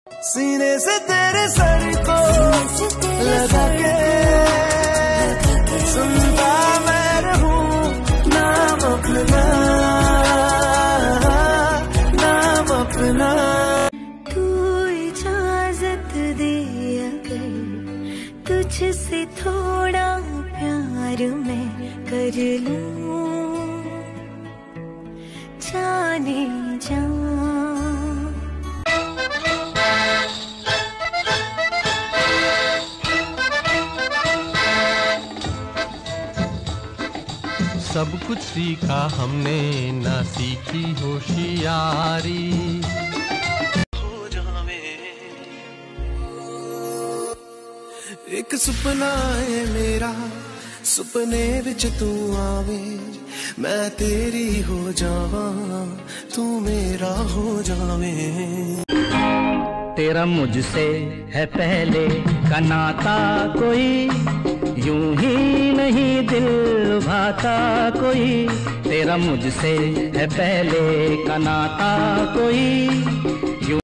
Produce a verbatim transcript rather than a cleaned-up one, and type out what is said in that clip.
सीने से तेरे सर को लगा के सुनता मैं रहूं नाम अपना, नाम अपना। तू इजाजत दे अगर तुझसे थोड़ा प्यार मैं कर लूं, जाने जा। सब कुछ सीखा हमने ना सीखी होशियारी। हो जावे एक सुपना है मेरा, सुपने विच तू आवे, मैं तेरी हो जावा तू मेरा हो जावे। तेरा मुझसे है पहले का नाता कोई, यूं ही नहीं दिल भाता कोई। तेरा मुझसे है पहले का नाता कोई,